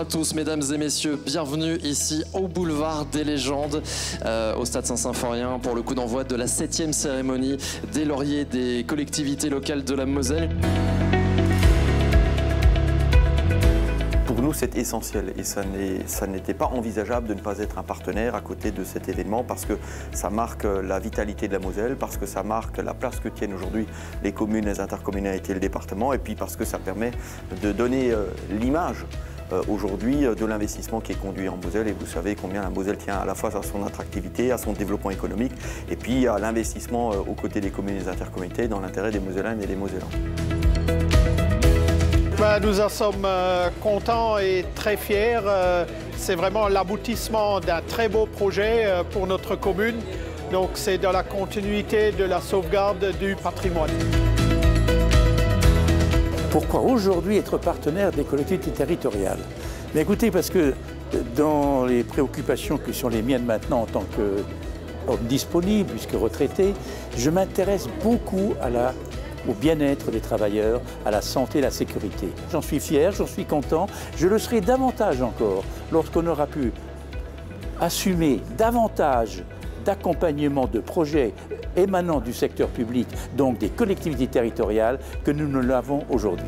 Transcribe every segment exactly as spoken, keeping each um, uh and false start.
à tous, mesdames et messieurs. Bienvenue ici au boulevard des légendes, euh, au Stade Saint-Symphorien, pour le coup d'envoi de la septième cérémonie des lauriers des collectivités locales de la Moselle. Pour nous, c'est essentiel et ça n'était pas envisageable de ne pas être un partenaire à côté de cet événement parce que ça marque la vitalité de la Moselle, parce que ça marque la place que tiennent aujourd'hui les communes, les intercommunalités et le département, et puis parce que ça permet de donner euh, l'image euh, aujourd'hui de l'investissement qui est conduit en Moselle. Et vous savez combien la Moselle tient à la fois à son attractivité, à son développement économique, et puis à l'investissement euh, aux côtés des communes et des intercommunalités dans l'intérêt des Mosellans et des Mosellans. Nous en sommes euh, contents et très fiers. Euh, c'est vraiment l'aboutissement d'un très beau projet euh, pour notre commune. Donc c'est dans la continuité de la sauvegarde du patrimoine. Pourquoi aujourd'hui être partenaire des collectivités territoriales? Mais écoutez, parce que dans les préoccupations qui sont les miennes maintenant en tant qu'homme disponible, puisque retraité, je m'intéresse beaucoup à la au bien-être des travailleurs, à la santé et la sécurité. J'en suis fier, j'en suis content. Je le serai davantage encore lorsqu'on aura pu assumer davantage d'accompagnement de projets émanant du secteur public, donc des collectivités territoriales, que nous ne l'avons aujourd'hui.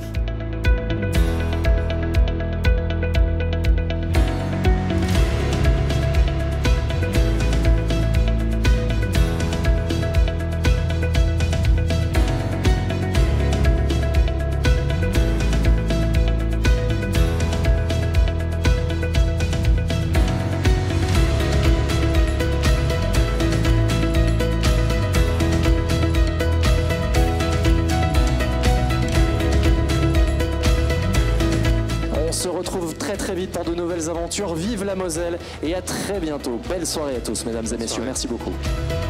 On se retrouve très très vite pour de nouvelles aventures. Vive la Moselle et à très bientôt. Belle soirée à tous, mesdames et messieurs. Merci beaucoup.